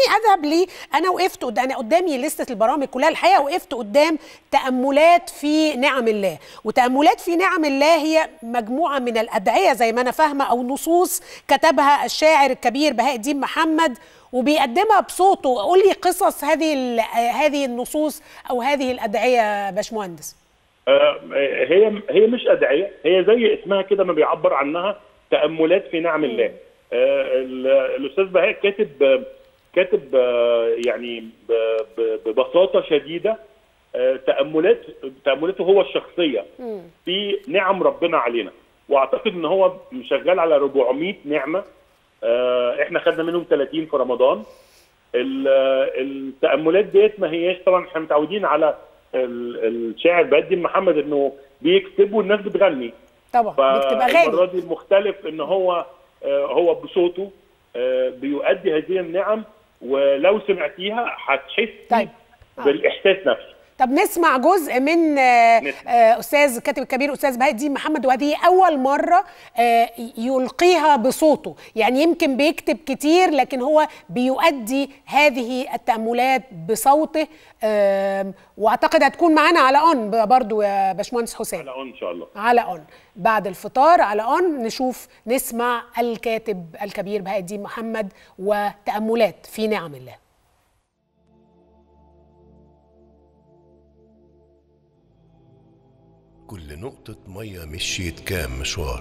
اذهب لي، انا وقفت انا قدامي لسته البرامج كلها الحقيقه، وقفت قدام تاملات في نعم الله. وتاملات في نعم الله هي مجموعه من الادعيه زي ما انا فاهمه، او نصوص كتبها الشاعر الكبير بهاء الدين محمد وبيقدمها بصوته. قول لي قصص هذه النصوص او هذه الادعيه يا باشمهندس. هي مش ادعيه، هي زي اسمها كده ما بيعبر عنها، تاملات في نعم الله. الاستاذ بهاء كاتب يعني ببساطه شديده تاملاته هو الشخصيه في نعم ربنا علينا. واعتقد ان هو شغال على 400 نعمه، احنا خدنا منهم 30 في رمضان. التاملات ديت ما هياش، طبعا احنا متعودين على الشاعر بهاء الدين محمد انه بيكتب والناس بتغني. طبعا بيكتب اغاني. المره دي المختلف ان هو بصوته بيؤدي هذه النعم، ولو سمعتيها هتحسي بالاحساس نفسه. طب نسمع جزء من استاذ الكاتب الكبير استاذ بهاء الدين محمد، وهذه اول مره يلقيها بصوته. يعني يمكن بيكتب كتير لكن هو بيؤدي هذه التاملات بصوته، واعتقد هتكون معانا على اون برضو يا باشمهندس حسام. على اون ان شاء الله، على اون بعد الفطار، على اون نسمع الكاتب الكبير بهاء الدين محمد وتاملات في نعم الله. كل نقطة مية مشيت كام مشوار،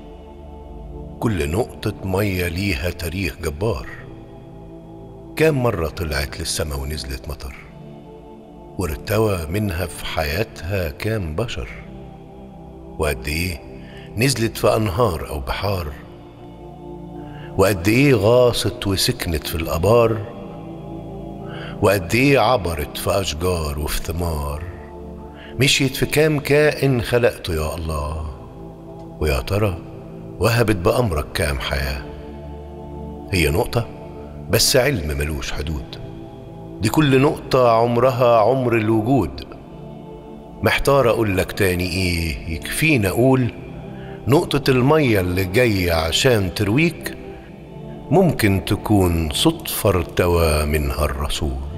كل نقطة مية ليها تاريخ جبار. كام مرة طلعت للسما ونزلت مطر، وارتوى منها في حياتها كام بشر. وقد ايه نزلت في أنهار أو بحار، وقد ايه غاصت وسكنت في الآبار، وقد ايه عبرت في أشجار وفي ثمار. مشيت في كام كائن خلقته يا الله، ويا ترى وهبت بأمرك كام حياة. هي نقطة بس علم ملوش حدود، دي كل نقطة عمرها عمر الوجود. محتار أقول لك تاني إيه، يكفينا أقول نقطة المية اللي جاية عشان ترويك ممكن تكون صدفة ارتوى منها الرسول.